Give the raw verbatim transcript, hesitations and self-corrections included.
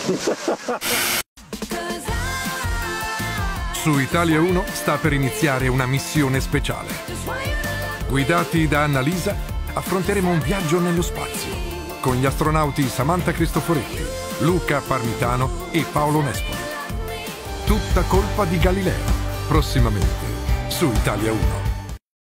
Su Italia uno sta per iniziare una missione speciale. Guidati da Annalisa, affronteremo un viaggio nello spazio con gli astronauti Samantha Cristoforetti, Luca Parmitano e Paolo Nespoli. Tutta colpa di Galileo, prossimamente su Italia uno.